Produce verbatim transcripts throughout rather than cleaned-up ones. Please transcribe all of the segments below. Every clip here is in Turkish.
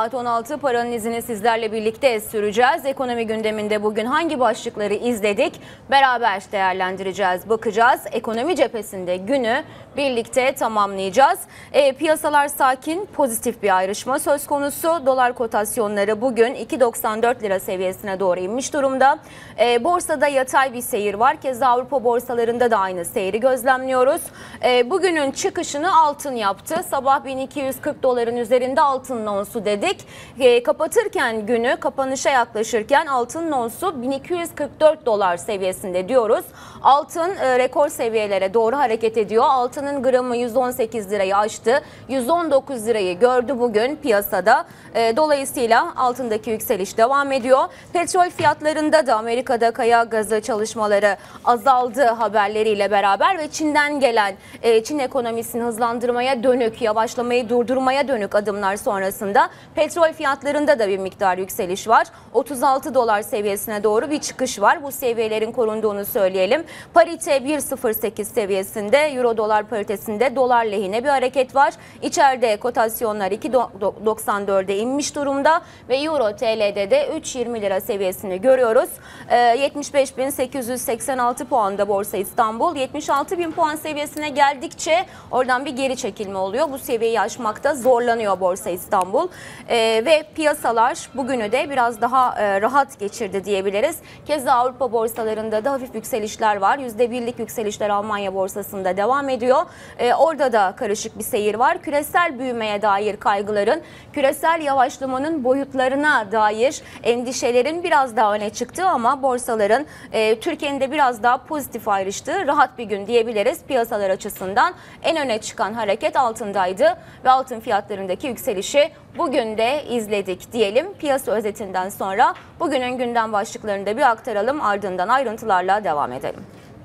Saat on altı paranın izini sizlerle birlikte süreceğiz. Ekonomi gündeminde bugün hangi başlıkları izledik? Beraber değerlendireceğiz, bakacağız. Ekonomi cephesinde günü birlikte tamamlayacağız. E, piyasalar sakin, pozitif bir ayrışma söz konusu. Dolar kotasyonları bugün iki doksan dört lira seviyesine doğru inmiş durumda. E, borsada yatay bir seyir var. Keza Avrupa borsalarında da aynı seyri gözlemliyoruz. E, bugünün çıkışını altın yaptı. Sabah bin iki yüz kırk doların üzerinde altın onsu dedik. E, kapatırken günü kapanışa yaklaşırken altın onsu bin iki yüz kırk dört dolar seviyesinde diyoruz. Altın e, rekor seviyelere doğru hareket ediyor. Altının gramı yüz on sekiz lirayı aştı. yüz on dokuz lirayı gördü bugün piyasada. E, dolayısıyla altındaki yükseliş devam ediyor. Petrol fiyatlarında da Amerika'da kaya gazı çalışmaları azaldı haberleriyle beraber ve Çin'den gelen e, Çin ekonomisini hızlandırmaya dönük, yavaşlamayı durdurmaya dönük adımlar sonrasında petrol fiyatlarında da bir miktar yükseliş var. otuz altı dolar seviyesine doğru bir çıkış var. Bu seviyelerin korunduğunu söyleyelim. Parite bir virgül sıfır sekiz seviyesinde, euro dolar paritesinde dolar lehine bir hareket var. İçeride kotasyonlar iki virgül doksan dörde inmiş durumda ve euro T L'de de üç virgül yirmi lira seviyesini görüyoruz. E, yetmiş beş bin sekiz yüz seksen altı puanda Borsa İstanbul. yetmiş altı bin puan seviyesine geldikçe oradan bir geri çekilme oluyor. Bu seviyeyi aşmakta zorlanıyor Borsa İstanbul. E, ve piyasalar bugünü de biraz daha e, rahat geçirdi diyebiliriz. Keza Avrupa borsalarında da hafif yükselişler var. yüzde birlik yükselişler Almanya borsasında devam ediyor. E, orada da karışık bir seyir var. Küresel büyümeye dair kaygıların, küresel yavaşlamanın boyutlarına dair endişelerin biraz daha öne çıktığı ama borsaların e, Türkiye'nin de biraz daha pozitif ayrıştığı rahat bir gün diyebiliriz. Piyasalar açısından en öne çıkan hareket altındaydı ve altın fiyatlarındaki yükselişi bugün de izledik diyelim. Piyasa özetinden sonra bugünün gündem başlıklarını da bir aktaralım, ardından ayrıntılarla devam edelim.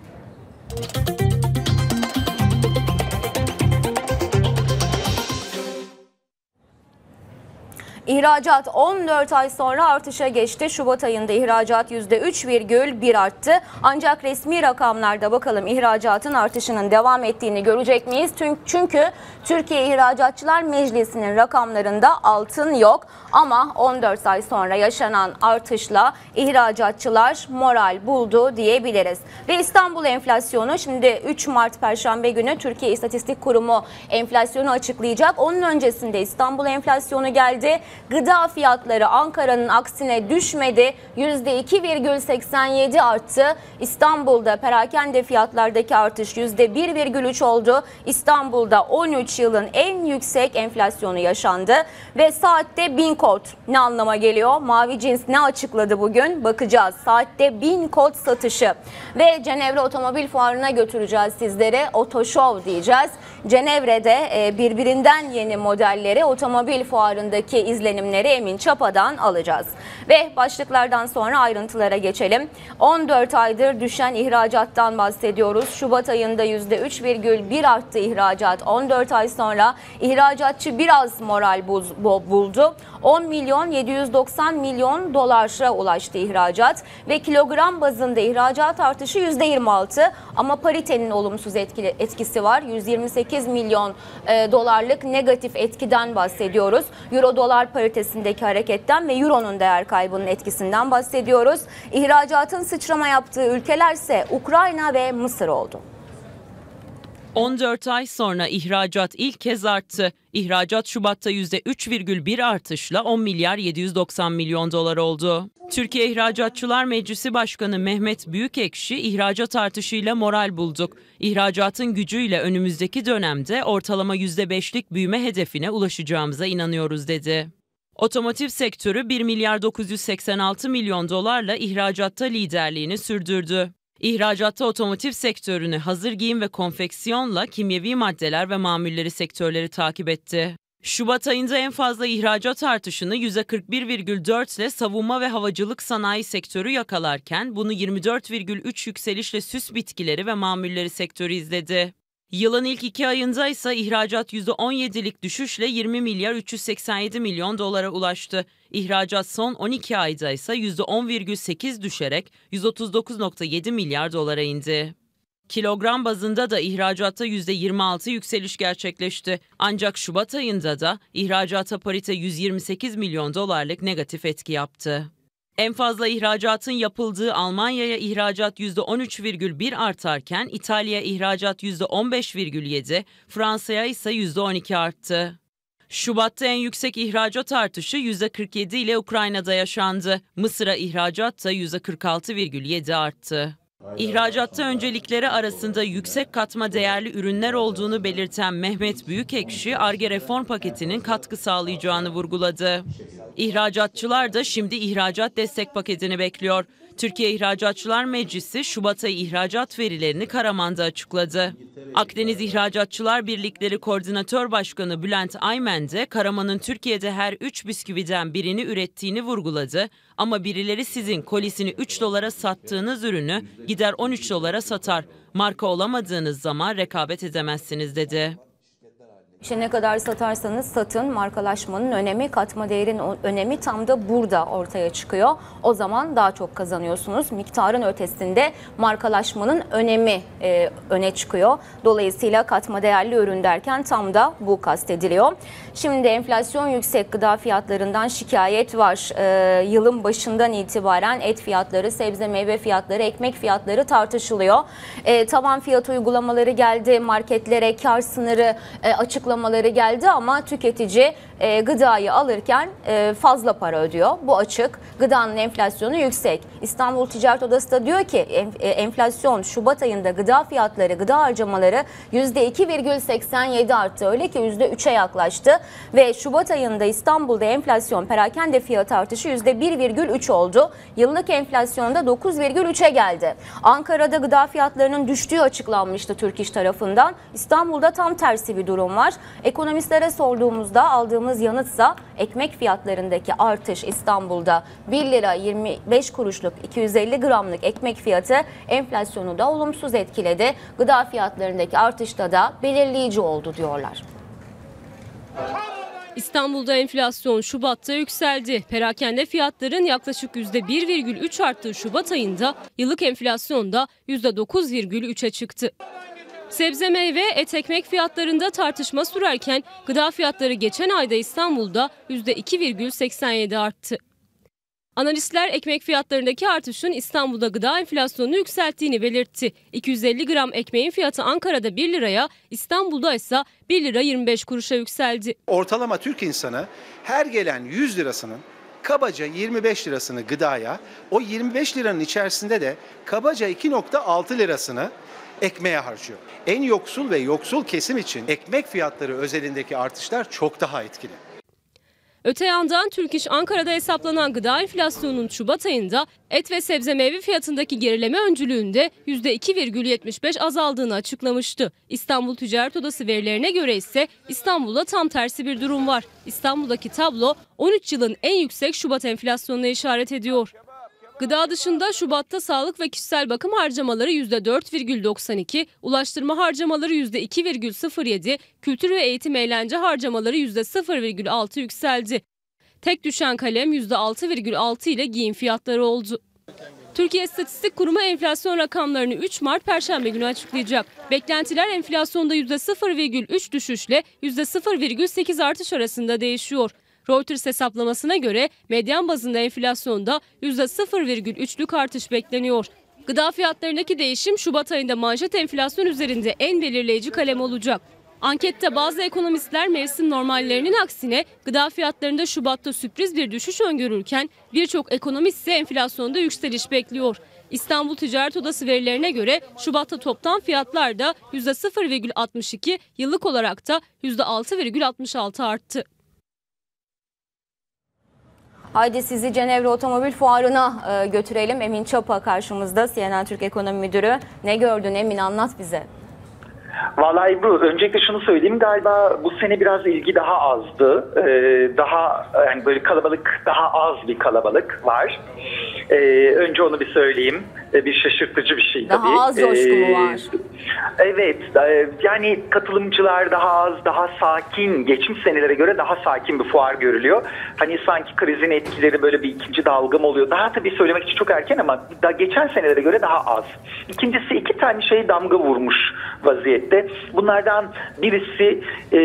İhracat on dört ay sonra artışa geçti. Şubat ayında ihracat yüzde üç virgül bir arttı. Ancak resmi rakamlarda bakalım ihracatın artışının devam ettiğini görecek miyiz? Çünkü Türkiye İhracatçılar Meclisi'nin rakamlarında altın yok. Ama on dört ay sonra yaşanan artışla ihracatçılar moral buldu diyebiliriz. Ve İstanbul enflasyonu şimdi üç Mart Perşembe günü Türkiye İstatistik Kurumu enflasyonu açıklayacak. Onun öncesinde İstanbul enflasyonu geldi. Gıda fiyatları Ankara'nın aksine düşmedi. yüzde iki virgül seksen yedi arttı. İstanbul'da perakende fiyatlardaki artış yüzde bir virgül üç oldu. İstanbul'da on üç yılın en yüksek enflasyonu yaşandı. Ve saatte bin kod ne anlama geliyor? Mavi Cins ne açıkladı bugün? Bakacağız. Saatte bin kod satışı. Ve Cenevre Otomobil Fuarı'na götüreceğiz sizlere. Otoshow diyeceğiz. Cenevre'de birbirinden yeni modelleri otomobil fuarındaki izlenimleri Emin Çapa'dan alacağız. Ve başlıklardan sonra ayrıntılara geçelim. on dört aydır düşen ihracattan bahsediyoruz. Şubat ayında yüzde üç virgül bir arttı ihracat. on dört ay sonra ihracatçı biraz moral buldu. on milyon yedi yüz doksan milyon dolara ulaştı ihracat ve kilogram bazında ihracat artışı yüzde yirmi altı ama paritenin olumsuz etkili, etkisi var. yüz yirmi sekiz milyon e, dolarlık negatif etkiden bahsediyoruz. Euro dolar paritesindeki hareketten ve euronun değer kaybının etkisinden bahsediyoruz. İhracatın sıçrama yaptığı ülkelerse Ukrayna ve Mısır oldu. on dört ay sonra ihracat ilk kez arttı. İhracat Şubat'ta yüzde üç virgül bir artışla on milyar yedi yüz doksan milyon dolar oldu. Türkiye İhracatçılar Meclisi Başkanı Mehmet Büyükekşi ihracat artışıyla moral bulduk. İhracatın gücüyle önümüzdeki dönemde ortalama yüzde beşlik büyüme hedefine ulaşacağımıza inanıyoruz dedi. Otomotiv sektörü bir milyar dokuz yüz seksen altı milyon dolarla ihracatta liderliğini sürdürdü. İhracatta otomotiv sektörünü hazır giyim ve konfeksiyonla kimyevi maddeler ve mamulleri sektörleri takip etti. Şubat ayında en fazla ihracat artışını yüzde kırk bir virgül dört ile savunma ve havacılık sanayi sektörü yakalarken bunu yirmi dört virgül üç yükselişle süs bitkileri ve mamulleri sektörü izledi. Yılın ilk iki ayında ise ihracat yüzde on yedilik düşüşle yirmi milyar üç yüz seksen yedi milyon dolara ulaştı. İhracat son on iki ayda ise yüzde on virgül sekiz düşerek yüz otuz dokuz virgül yedi milyar dolara indi. Kilogram bazında da ihracatta yüzde yirmi altı yükseliş gerçekleşti. Ancak Şubat ayında da ihracata parite yüz yirmi sekiz milyon dolarlık negatif etki yaptı. En fazla ihracatın yapıldığı Almanya'ya ihracat yüzde on üç virgül bir artarken İtalya'ya ihracat yüzde on beş virgül yedi, Fransa'ya ise yüzde on iki arttı. Şubat'ta en yüksek ihracat artışı yüzde kırk yedi ile Ukrayna'da yaşandı. Mısır'a ihracat da yüzde kırk altı virgül yedi arttı. İhracatta öncelikleri arasında yüksek katma değerli ürünler olduğunu belirten Mehmet Büyükekşi, Ar-Ge reform paketinin katkı sağlayacağını vurguladı. İhracatçılar da şimdi ihracat destek paketini bekliyor. Türkiye İhracatçılar Meclisi Şubat ayı ihracat verilerini Karaman'da açıkladı. Akdeniz İhracatçılar Birlikleri Koordinatör Başkanı Bülent Aymen de Karaman'ın Türkiye'de her üç bisküviden birini ürettiğini vurguladı. Ama birileri sizin kolisini üç dolara sattığınız ürünü gider on üç dolara satar. Marka olamadığınız zaman rekabet edemezsiniz dedi. İşte ne kadar satarsanız satın, markalaşmanın önemi, katma değerin önemi tam da burada ortaya çıkıyor. O zaman daha çok kazanıyorsunuz. Miktarın ötesinde markalaşmanın önemi e, öne çıkıyor. Dolayısıyla katma değerli ürün derken tam da bu kastediliyor. Şimdi enflasyon yüksek, gıda fiyatlarından şikayet var. E, yılın başından itibaren et fiyatları, sebze meyve fiyatları, ekmek fiyatları tartışılıyor. E, tavan fiyat uygulamaları geldi, marketlere kar sınırı e, açık açıklamaları geldi ama tüketici e, gıdayı alırken e, fazla para ödüyor. Bu açık. Gıdanın enflasyonu yüksek. İstanbul Ticaret Odası da diyor ki e, enflasyon Şubat ayında gıda fiyatları, gıda harcamaları yüzde iki virgül seksen yedi arttı. Öyle ki yüzde üçe yaklaştı ve Şubat ayında İstanbul'da enflasyon perakende fiyat artışı yüzde bir virgül üç oldu. Yıllık enflasyonda dokuz virgül üçe geldi. Ankara'da gıda fiyatlarının düştüğü açıklanmıştı Türk İş tarafından. İstanbul'da tam tersi bir durum var. Ekonomistlere sorduğumuzda aldığımız yanıtsa ekmek fiyatlarındaki artış İstanbul'da bir lira yirmi beş kuruşluk iki yüz elli gramlık ekmek fiyatı enflasyonu da olumsuz etkiledi. Gıda fiyatlarındaki artışta da belirleyici oldu diyorlar. İstanbul'da enflasyon Şubat'ta yükseldi. Perakende fiyatların yaklaşık yüzde bir virgül üç arttığı Şubat ayında yıllık enflasyon da yüzde dokuz virgül üçe çıktı. Sebze meyve, et ekmek fiyatlarında tartışma sürerken gıda fiyatları geçen ayda İstanbul'da yüzde iki virgül seksen yedi arttı. Analistler ekmek fiyatlarındaki artışın İstanbul'da gıda enflasyonunu yükselttiğini belirtti. iki yüz elli gram ekmeğin fiyatı Ankara'da bir liraya, İstanbul'da ise bir lira yirmi beş kuruşa yükseldi. Ortalama Türk insanı her gelen yüz lirasının kabaca yirmi beş lirasını gıdaya, o yirmi beş liranın içerisinde de kabaca iki virgül altı lirasını ekmeğe harcıyor. En yoksul ve yoksul kesim için ekmek fiyatları özelindeki artışlar çok daha etkili. Öte yandan Türk İş Ankara'da hesaplanan gıda enflasyonunun Şubat ayında et ve sebze meyve fiyatındaki gerileme öncülüğünde yüzde iki virgül yetmiş beş azaldığını açıklamıştı. İstanbul Ticaret Odası verilerine göre ise İstanbul'da tam tersi bir durum var. İstanbul'daki tablo on üç yılın en yüksek Şubat enflasyonuna işaret ediyor. Gıda dışında Şubat'ta sağlık ve kişisel bakım harcamaları yüzde dört virgül doksan iki, ulaştırma harcamaları yüzde iki virgül sıfır yedi, kültür ve eğitim eğlence harcamaları yüzde sıfır virgül altı yükseldi. Tek düşen kalem yüzde altı virgül altı ile giyim fiyatları oldu. Türkiye İstatistik Kurumu enflasyon rakamlarını üç Mart Perşembe günü açıklayacak. Beklentiler enflasyonda yüzde sıfır virgül üç düşüşle yüzde sıfır virgül sekiz artış arasında değişiyor. Reuters hesaplamasına göre medyan bazında enflasyonda yüzde sıfır virgül üçlük artış bekleniyor. Gıda fiyatlarındaki değişim Şubat ayında manşet enflasyon üzerinde en belirleyici kalem olacak. Ankette bazı ekonomistler mevsim normallerinin aksine gıda fiyatlarında Şubat'ta sürpriz bir düşüş öngörürken birçok ekonomist ise enflasyonda yükseliş bekliyor. İstanbul Ticaret Odası verilerine göre Şubat'ta toptan fiyatlar da yüzde sıfır virgül altmış iki, yıllık olarak da yüzde altı virgül altmış altı arttı. Haydi sizi Cenevre Otomobil Fuarı'na e, götürelim. Emin Çapa karşımızda, C N N Türk Ekonomi Müdürü. Ne gördün Emin, anlat bize. Vallahi bu öncelikle şunu söyleyeyim, galiba bu sene biraz ilgi daha azdı. Ee, daha yani böyle kalabalık, daha az bir kalabalık var. Ee, önce onu bir söyleyeyim. e, bir şaşırtıcı bir şey tabii. Daha az coşku mu var? Ee, evet, e, yani katılımcılar daha az, daha sakin, geçmiş senelere göre daha sakin bir fuar görülüyor. Hani sanki krizin etkileri böyle bir ikinci dalga mı oluyor? Daha tabii söylemek için çok erken ama daha geçen senelere göre daha az. İkincisi iki tane şey damga vurmuş vaziyette. Bunlardan birisi e,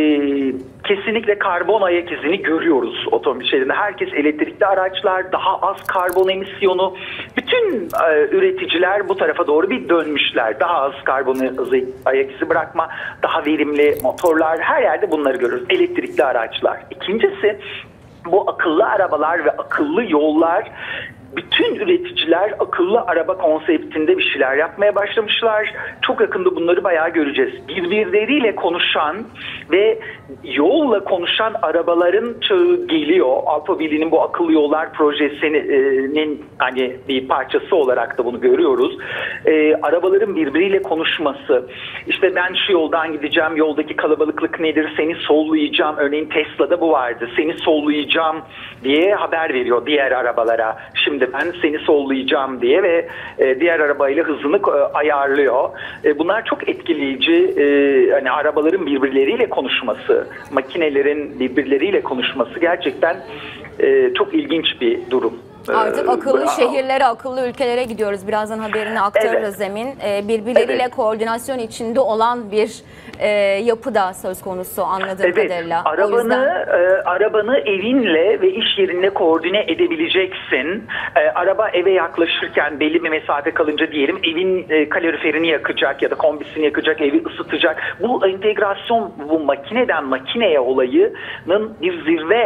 kesinlikle karbon ayak izini görüyoruz otomobil şeylerinde. Herkes elektrikli araçlar, daha az karbon emisyonu. Bütün e, üreticiler bu tarafa doğru bir dönmüşler. Daha az karbon ayak izi bırakma, daha verimli motorlar, her yerde bunları görüyoruz. Elektrikli araçlar. İkincisi bu akıllı arabalar ve akıllı yollar. Bütün üreticiler akıllı araba konseptinde bir şeyler yapmaya başlamışlar. Çok yakında bunları bayağı göreceğiz. Birbirleriyle konuşan ve yolla konuşan arabaların çağı geliyor. Autobili'nin bu akıllı yollar projesinin hani bir parçası olarak da bunu görüyoruz. Ee, arabaların birbiriyle konuşması. İşte ben şu yoldan gideceğim. Yoldaki kalabalıklık nedir? Seni sollayacağım. Örneğin Tesla'da bu vardı. Seni sollayacağım diye haber veriyor diğer arabalara. Şimdi ben seni sollayacağım diye ve e, diğer arabayla hızını e, ayarlıyor. E, bunlar çok etkileyici. E, hani arabaların birbirleriyle konuşması, makinelerin birbirleriyle konuşması gerçekten e, çok ilginç bir durum. Artık Ee, akıllı bravo. şehirlere, akıllı ülkelere gidiyoruz. Birazdan haberini aktarırız Evet. Emin. Ee, birbirleriyle Evet. koordinasyon içinde olan bir e, yapı da söz konusu anladığım Evet, kadarıyla. arabanı, O yüzden... e, arabanı evinle ve iş yerinle koordine edebileceksin. E, araba eve yaklaşırken belli bir mesafe kalınca diyelim evin e, kaloriferini yakacak ya da kombisini yakacak, evi ısıtacak. Bu entegrasyon, bu makineden makineye olayının bir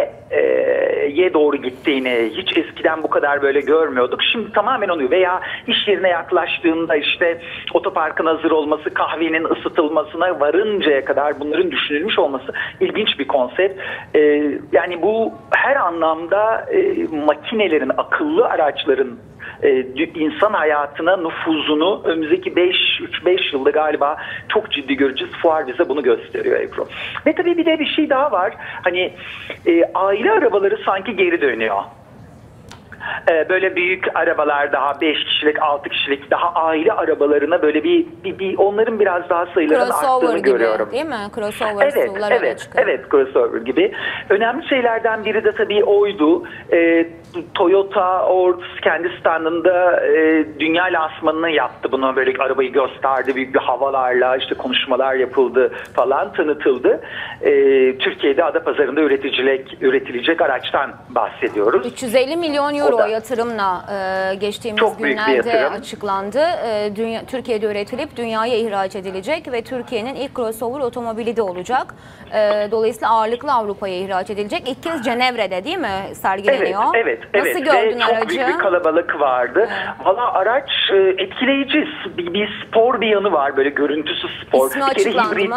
zirveye doğru gittiğini hiç eskiden bu kadar böyle görmüyorduk. Şimdi tamamen oluyor. Veya iş yerine yaklaştığında işte otoparkın hazır olması, kahvenin ısıtılmasına varıncaya kadar bunların düşünülmüş olması ilginç bir konsept. Ee, yani bu her anlamda e, makinelerin, akıllı araçların e, insan hayatına nüfuzunu önümüzdeki beş üç beş yılda galiba çok ciddi göreceğiz. Fuar bize bunu gösteriyor Ebru. Ve tabii bir de bir şey daha var. Hani e, aile arabaları sanki geri dönüyor. Böyle büyük arabalar, daha beş kişilik, altı kişilik daha aile arabalarına böyle bir, bir, bir onların biraz daha sayılarının arttığını gibi, görüyorum. Değil mi? Crossover evet, sular evet, öne çıkıyor. evet, crossover gibi. Önemli şeylerden biri de tabii oydu. E, Toyota or kendi standında e, dünya lansmanını yaptı. Buna böyle arabayı gösterdi. Büyük bir havalarla işte konuşmalar yapıldı falan, tanıtıldı. E, Türkiye'de Adapazarı'nda üretilecek, üretilecek araçtan bahsediyoruz. üç yüz elli milyon euro da, yatırımla e, geçtiğimiz çok günlerde açıklandı. E, dünya, Türkiye'de üretilip dünyaya ihraç edilecek ve Türkiye'nin ilk crossover otomobili de olacak. E, dolayısıyla ağırlıklı Avrupa'ya ihraç edilecek. İlk kez Cenevre'de değil mi sergileniyor? Evet, evet. Nasıl evet. gördün Ve aracı? çok büyük bir kalabalık vardı. Evet. Valla araç e, etkileyici. Bir, bir spor bir yanı var. Böyle görüntüsü spor. İsmi bir açıklandı hibrit, mı?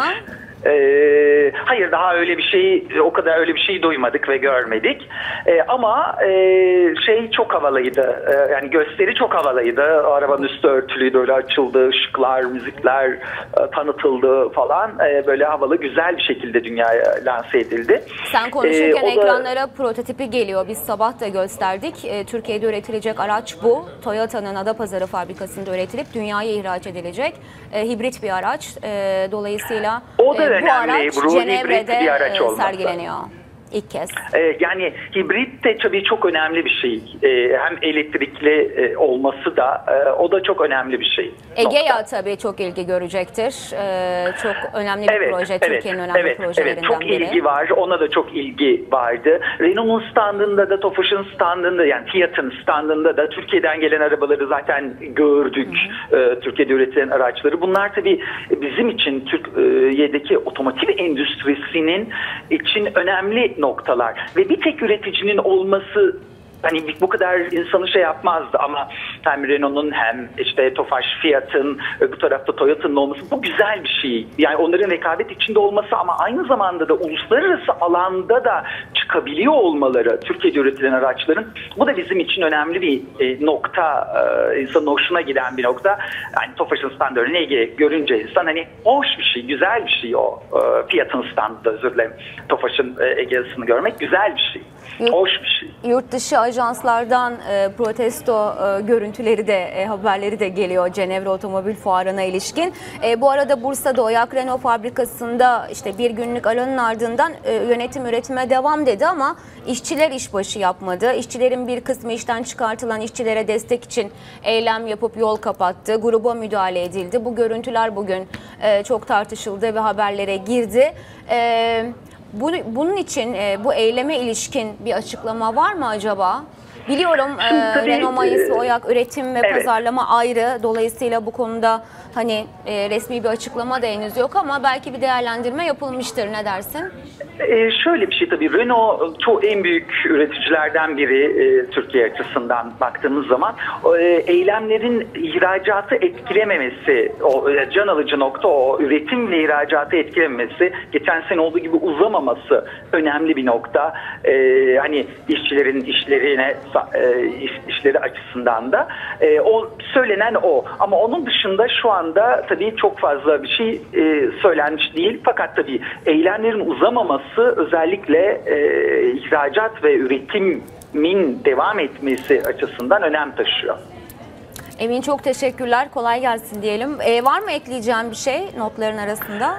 Ee, hayır, daha öyle bir şey, o kadar öyle bir şey duymadık ve görmedik. Ee, ama e, şey çok havalıydı. Ee, yani gösteri çok havalıydı. Arabanın üstü örtülüydü, öyle açıldı, ışıklar, müzikler e, tanıtıldı falan. E, böyle havalı, güzel bir şekilde dünyaya lanse edildi. Sen konuşurken ee, ekranlara da... prototipi geliyor. Biz sabah da gösterdik. E, Türkiye'de üretilecek araç bu. Toyota'nın Adapazarı fabrikasında üretilip dünyaya ihraç edilecek. E, hibrit bir araç. E, dolayısıyla o da e, bu araç Ebru, Cenevre'de bir araç e, sergileniyor. İlk kez. Ee, yani hibrit de tabii çok önemli bir şey. Ee, hem elektrikli e, olması da e, o da çok önemli bir şey. Egea tabii çok ilgi görecektir. Ee, çok önemli bir evet, proje. Evet, Türkiye'nin önemli evet, projelerinden evet, çok biri. ilgi var. Ona da çok ilgi vardı. Renault'un standında da, Tofaş'ın standında, yani Fiat'ın standında da Türkiye'den gelen arabaları zaten gördük. Ee, Türkiye'de üretilen araçları. Bunlar tabii bizim için Türkiye'deki otomotiv endüstrisinin için önemli noktalar ve bir tek üreticinin olması hani bu kadar insanı şey yapmazdı ama hem Renault'un hem işte Tofaş, Fiat'ın, bu tarafta Toyota'nın olması bu güzel bir şey. Yani onların rekabet içinde olması ama aynı zamanda da uluslararası alanda da çıkabiliyor olmaları Türkiye'de üretilen araçların, bu da bizim için önemli bir e, nokta, e, insanın hoşuna giden bir nokta. Yani Tofaş'ın standlarını Ege görünce insan hani hoş bir şey, güzel bir şey o. E, Fiat'ın standı, özür dilerim, Tofaş'ın e, Ege'sini görmek güzel bir şey. Yurt, Hoş bir şey. Yurt dışı ajanslardan e, protesto e, görüntüleri de e, haberleri de geliyor Cenevre Otomobil Fuarı'na ilişkin. E, bu arada Bursa'da Oyak Renault fabrikasında işte bir günlük aranın ardından e, yönetim üretime devam dedi ama işçiler işbaşı yapmadı. İşçilerin bir kısmı işten çıkartılan işçilere destek için eylem yapıp yol kapattı. Gruba müdahale edildi. Bu görüntüler bugün e, çok tartışıldı ve haberlere girdi. E, bu, bunun için e, bu eyleme ilişkin bir açıklama var mı acaba? Biliyorum e, tabii, Renault Mayıs ve Oyak üretim ve evet. pazarlama ayrı. Dolayısıyla bu konuda hani e, resmi bir açıklama da henüz yok ama belki bir değerlendirme yapılmıştır. Ne dersin? Ee, şöyle bir şey tabii, Renault çok en büyük üreticilerden biri e, Türkiye açısından baktığımız zaman e, eylemlerin ihracatı etkilememesi, o e, can alıcı nokta o üretimle ihracatı etkilememesi, geçen sene olduğu gibi uzamaması önemli bir nokta. E, hani işçilerin işlerine e, iş, işleri açısından da e, o söylenen o. Ama onun dışında şu anda tabii çok fazla bir şey e, söylenmiş değil. Fakat tabii eylemlerin uzamaması özellikle e, ihracat ve üretimin devam etmesi açısından önem taşıyor. Emin çok teşekkürler. Kolay gelsin diyelim. E, var mı ekleyeceğim bir şey notların arasında?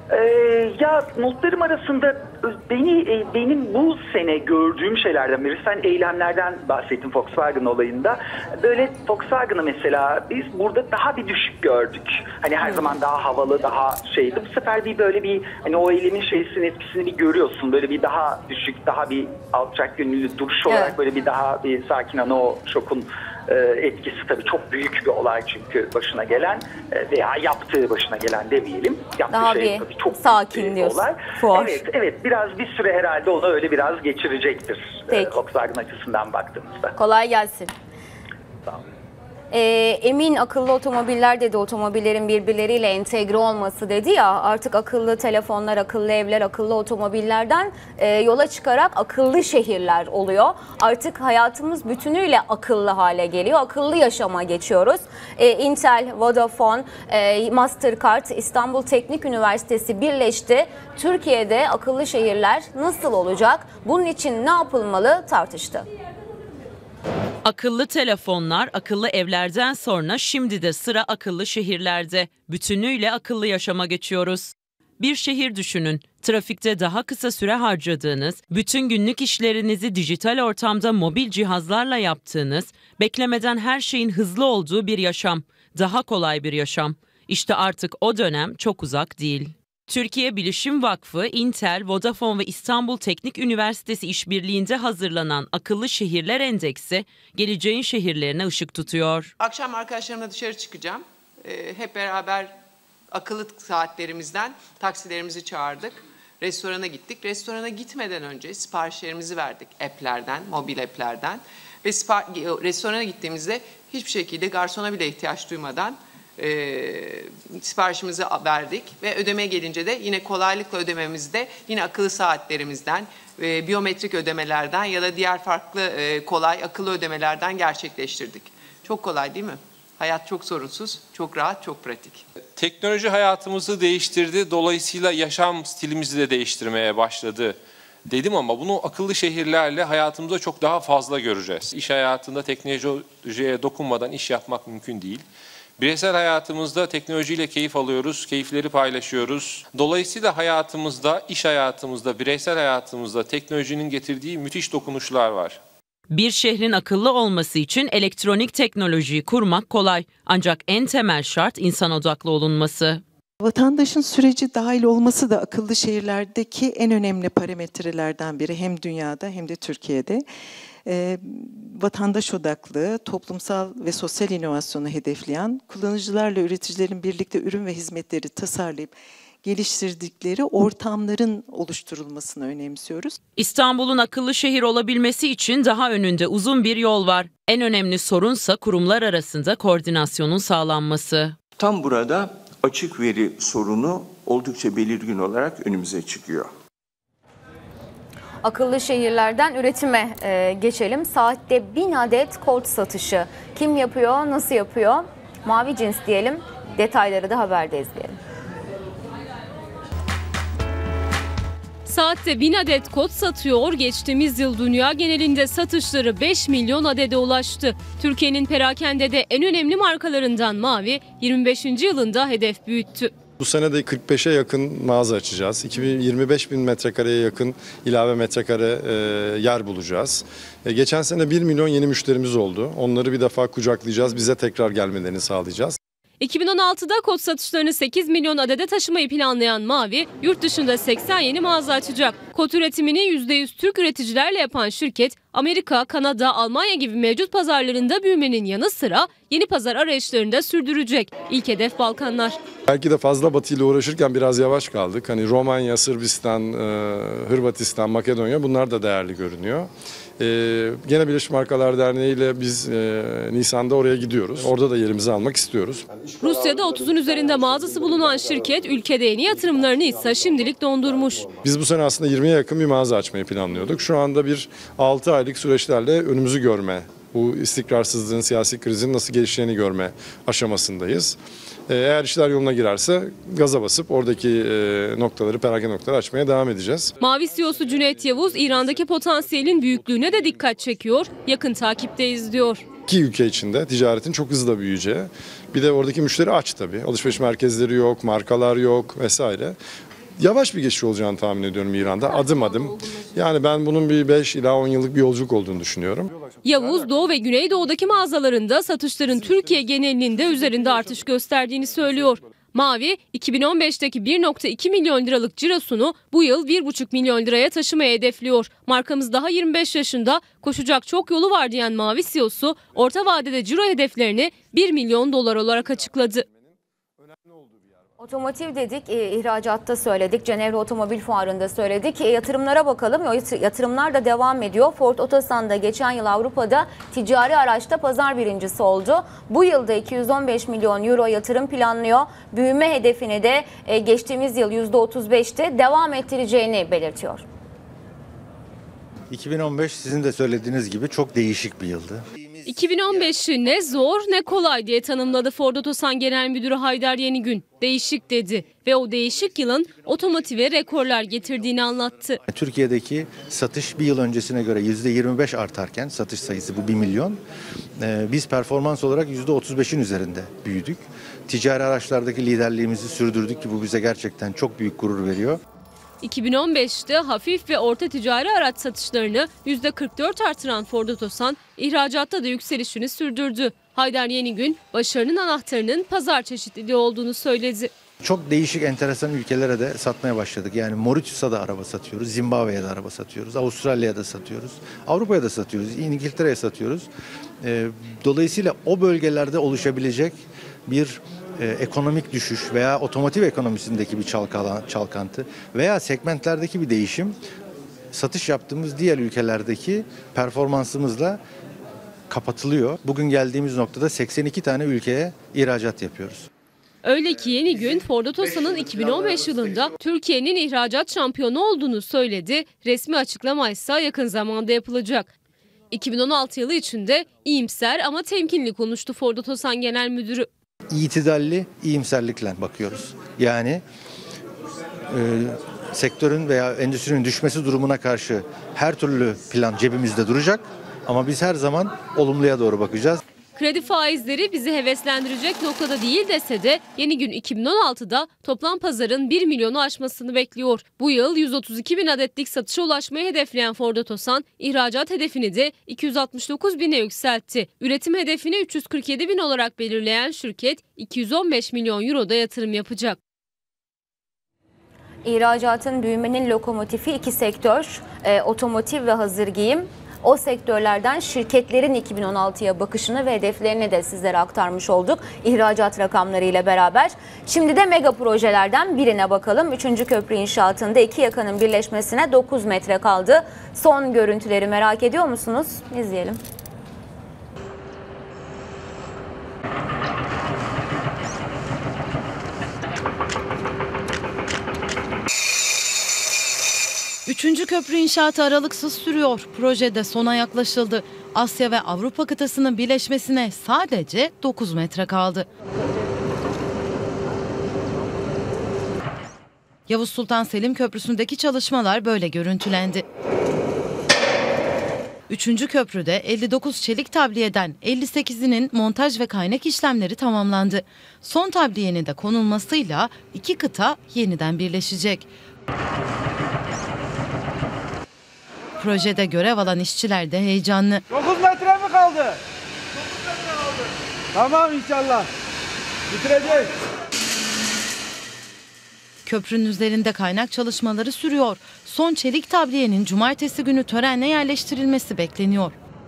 Ee, ya notlarım arasında beni e, benim bu sene gördüğüm şeylerden biri, sen eylemlerden bahsettin Volkswagen olayında. Böyle Volkswagen'ı mesela biz burada daha bir düşük gördük. Hani her zaman daha havalı, daha şeydi. Bu sefer bir böyle bir hani o eylemin şeysinin etkisini bir görüyorsun. Böyle bir daha düşük, daha bir alçak gönüllü duruş olarak evet. Böyle bir daha bir sakin ana o şokun etkisi tabii çok büyük bir olay çünkü başına gelen veya yaptığı başına gelen demeyelim. Yaptığı daha şey bir tabii çok sakin diyorsun. Olay. Fuar. Evet, evet biraz bir süre herhalde onu öyle biraz geçirecektir. Peki. Volkswagen açısından baktığımızda. Kolay gelsin. Sağ olun. Ee, emin akıllı otomobiller dedi, otomobillerin birbirleriyle entegre olması dedi ya, artık akıllı telefonlar, akıllı evler, akıllı otomobillerden e, yola çıkarak akıllı şehirler oluyor. Artık hayatımız bütünüyle akıllı hale geliyor, akıllı yaşama geçiyoruz. E, Intel, Vodafone, e, Mastercard, İstanbul Teknik Üniversitesi birleşti. Türkiye'de akıllı şehirler nasıl olacak? Bunun için ne yapılmalı tartıştı. Akıllı telefonlar, akıllı evlerden sonra şimdi de sıra akıllı şehirlerde. Bütünüyle akıllı yaşama geçiyoruz. Bir şehir düşünün. Trafikte daha kısa süre harcadığınız, bütün günlük işlerinizi dijital ortamda mobil cihazlarla yaptığınız, beklemeden her şeyin hızlı olduğu bir yaşam. Daha kolay bir yaşam. İşte artık o dönem çok uzak değil. Türkiye Bilişim Vakfı, Intel, Vodafone ve İstanbul Teknik Üniversitesi işbirliğinde hazırlanan Akıllı Şehirler Endeksi, geleceğin şehirlerine ışık tutuyor. Akşam arkadaşlarımla dışarı çıkacağım. Ee, hep beraber akıllı saatlerimizden taksilerimizi çağırdık. Restorana gittik. Restorana gitmeden önce siparişlerimizi verdik app'lerden, mobil app'lerden. Ve restorana gittiğimizde hiçbir şekilde garsona bile ihtiyaç duymadan E, siparişimizi verdik ve ödeme gelince de yine kolaylıkla ödememizde yine akıllı saatlerimizden, e, biyometrik ödemelerden ya da diğer farklı e, kolay akıllı ödemelerden gerçekleştirdik. Çok kolay değil mi? Hayat çok sorunsuz, çok rahat, çok pratik. Teknoloji hayatımızı değiştirdi, dolayısıyla yaşam stilimizi de değiştirmeye başladı dedim ama bunu akıllı şehirlerle hayatımızda çok daha fazla göreceğiz. İş hayatında teknolojiye dokunmadan iş yapmak mümkün değil. Bireysel hayatımızda teknolojiyle keyif alıyoruz, keyifleri paylaşıyoruz. Dolayısıyla hayatımızda, iş hayatımızda, bireysel hayatımızda teknolojinin getirdiği müthiş dokunuşlar var. Bir şehrin akıllı olması için elektronik teknolojiyi kurmak kolay. Ancak en temel şart insan odaklı olunması. Vatandaşın süreci dahil olması da akıllı şehirlerdeki en önemli parametrelerden biri, hem dünyada hem de Türkiye'de. E, vatandaş odaklı, toplumsal ve sosyal inovasyonu hedefleyen, kullanıcılarla üreticilerin birlikte ürün ve hizmetleri tasarlayıp geliştirdikleri ortamların oluşturulmasını önemsiyoruz. İstanbul'un akıllı şehir olabilmesi için daha önünde uzun bir yol var. En önemli sorunsa kurumlar arasında koordinasyonun sağlanması. Tam burada açık veri sorunu oldukça belirgin olarak önümüze çıkıyor. Akıllı şehirlerden üretime e, geçelim. Saatte bin adet kod satışı. Kim yapıyor, nasıl yapıyor? Mavi cins diyelim. Detayları da haberde izleyelim. Saatte bin adet kot satıyor. Geçtiğimiz yıl dünya genelinde satışları beş milyon adede ulaştı. Türkiye'nin perakendede en önemli markalarından Mavi, yirmi beşinci yılında hedef büyüttü. Bu sene de kırk beşe yakın mağaza açacağız. yirmi beş bin metrekareye yakın ilave metrekare e, yer bulacağız. E, geçen sene bir milyon yeni müşterimiz oldu. Onları bir defa kucaklayacağız, bize tekrar gelmelerini sağlayacağız. iki bin on altıda kot satışlarını sekiz milyon adede taşımayı planlayan Mavi, yurt dışında seksen yeni mağaza açacak. Kot üretimini yüzde yüz Türk üreticilerle yapan şirket, Amerika, Kanada, Almanya gibi mevcut pazarlarında büyümenin yanı sıra yeni pazar arayışlarını da sürdürecek. İlk hedef Balkanlar. Belki de fazla Batı ile uğraşırken biraz yavaş kaldık. Hani Romanya, Sırbistan, Hırvatistan, Makedonya bunlar da değerli görünüyor. Ee, gene Birleşmiş Markalar Derneği ile biz e, Nisan'da oraya gidiyoruz. Orada da yerimizi almak istiyoruz. Rusya'da otuzun üzerinde mağazası bulunan şirket ülkede yeni yatırımlarını ise şimdilik dondurmuş. Biz bu sene aslında yirmiye yakın bir mağaza açmayı planlıyorduk. Şu anda bir altı aylık süreçlerle önümüzü görme, bu istikrarsızlığın, siyasi krizin nasıl gelişeceğini görme aşamasındayız. Eğer işler yoluna girerse gaza basıp oradaki noktaları, perakende noktaları açmaya devam edeceğiz. Mavi C E O'su Cüneyt Yavuz, İran'daki potansiyelin büyüklüğüne de dikkat çekiyor. Yakın takipteyiz diyor. İki ülke içinde ticaretin çok hızlı büyüyeceği, bir de oradaki müşteri aç tabii. Alışveriş merkezleri yok, markalar yok vesaire. Yavaş bir geçiş olacağını tahmin ediyorum İran'da, adım adım. Yani ben bunun bir beş ila on yıllık bir yolculuk olduğunu düşünüyorum. Yavuz, Doğu ve Güneydoğu'daki mağazalarında satışların Türkiye genelinde üzerinde artış gösterdiğini söylüyor. Mavi, iki bin on beşteki bir nokta iki milyon liralık cirosunu bu yıl bir buçuk milyon liraya taşımaya hedefliyor. Markamız daha yirmi beş yaşında, koşacak çok yolu var diyen Mavi C E O'su, orta vadede ciro hedeflerini bir milyon dolar olarak açıkladı. Otomotiv dedik, ihracatta söyledik, Cenevre Otomobil Fuarı'nda söyledik. Yatırımlara bakalım. Yatırımlar da devam ediyor. Ford Otosan'da geçen yıl Avrupa'da ticari araçta pazar birincisi oldu. Bu yılda iki yüz on beş milyon euro yatırım planlıyor. Büyüme hedefini de geçtiğimiz yıl yüzde otuz beşte devam ettireceğini belirtiyor. iki bin on beş sizin de söylediğiniz gibi çok değişik bir yıldı. iki bin on beşi ne zor ne kolay diye tanımladı Ford Otosan Genel Müdürü Haydar Yenigün. Değişik dedi ve o değişik yılın otomotive rekorlar getirdiğini anlattı. Türkiye'deki satış bir yıl öncesine göre yüzde yirmi beş artarken, satış sayısı bu bir milyon. Biz performans olarak yüzde otuz beşin üzerinde büyüdük. Ticari araçlardaki liderliğimizi sürdürdük ki bu bize gerçekten çok büyük gurur veriyor. iki bin on beşte hafif ve orta ticari araç satışlarını yüzde kırk dört artıran Ford Otosan, ihracatta da yükselişini sürdürdü. Haydar Yenigün, başarının anahtarının pazar çeşitliliği olduğunu söyledi. Çok değişik, enteresan ülkelere de satmaya başladık. Yani Mauritius'a da araba satıyoruz, Zimbabwe'ye de araba satıyoruz, Avustralya'ya da satıyoruz, Avrupa'ya da satıyoruz, İngiltere'ye satıyoruz. Dolayısıyla o bölgelerde oluşabilecek bir e, ekonomik düşüş veya otomotiv ekonomisindeki bir çalkala, çalkantı veya segmentlerdeki bir değişim satış yaptığımız diğer ülkelerdeki performansımızla kapatılıyor. Bugün geldiğimiz noktada seksen iki tane ülkeye ihracat yapıyoruz. Öyle ki Yenigün, Ford Otosan'ın iki bin on beş yılında Türkiye'nin ihracat şampiyonu olduğunu söyledi. Resmi açıklama ise yakın zamanda yapılacak. iki bin on altı yılı içinde iyimser ama temkinli konuştu Ford Otosan Genel Müdürü. İtidalli, iyimserlikle bakıyoruz. Yani e, sektörün veya endüstrinin düşmesi durumuna karşı her türlü plan cebimizde duracak. Ama biz her zaman olumluya doğru bakacağız. Kredi faizleri bizi heveslendirecek noktada değil dese de Yenigün iki bin on altıda toplam pazarın bir milyonu aşmasını bekliyor. Bu yıl yüz otuz iki bin adetlik satışa ulaşmayı hedefleyen Ford Otosan, ihracat hedefini de iki yüz altmış dokuz bine yükseltti. Üretim hedefini üç yüz kırk yedi bin olarak belirleyen şirket iki yüz on beş milyon euroda yatırım yapacak. İhracatın büyümenin lokomotifi iki sektör, e, otomotiv ve hazır giyim. O sektörlerden şirketlerin iki bin on altıya bakışını ve hedeflerini de sizlere aktarmış olduk ihracat rakamlarıyla beraber. Şimdi de mega projelerden birine bakalım. Üçüncü köprü inşaatında iki yakının birleşmesine dokuz metre kaldı. Son görüntüleri merak ediyor musunuz? İzleyelim. Üçüncü köprü inşaatı aralıksız sürüyor. Projede sona yaklaşıldı. Asya ve Avrupa kıtasının birleşmesine sadece dokuz metre kaldı. Yavuz Sultan Selim Köprüsü'ndeki çalışmalar böyle görüntülendi. Üçüncü köprüde elli dokuz çelik tabliyeden elli sekizinin montaj ve kaynak işlemleri tamamlandı. Son tabliyenin de konulmasıyla iki kıta yeniden birleşecek. Projede görev alan işçiler de heyecanlı. dokuz metre mi kaldı? dokuz metre kaldı. Tamam inşallah. Bitireceğiz. Köprünün üzerinde kaynak çalışmaları sürüyor. Son çelik tabliyenin cumartesi günü törenle yerleştirilmesi bekleniyor.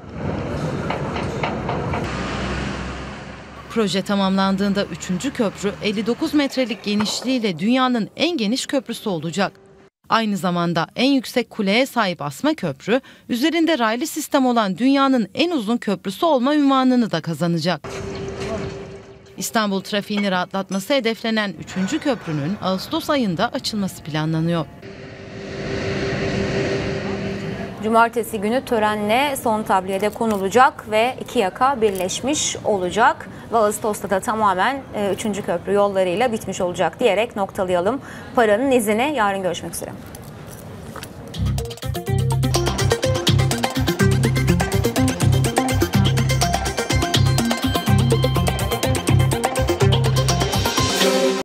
Proje tamamlandığında üçüncü köprü elli dokuz metrelik genişliğiyle dünyanın en geniş köprüsü olacak. Aynı zamanda en yüksek kuleye sahip asma köprü, üzerinde raylı sistem olan dünyanın en uzun köprüsü olma unvanını da kazanacak. İstanbul trafiğini rahatlatması hedeflenen üçüncü köprünün Ağustos ayında açılması planlanıyor. Cumartesi günü törenle son tabliyede konulacak ve iki yaka birleşmiş olacak. Ve Ağustos'ta da tamamen üçüncü köprü yollarıyla bitmiş olacak diyerek noktalayalım. Paranın izini yarın görüşmek üzere.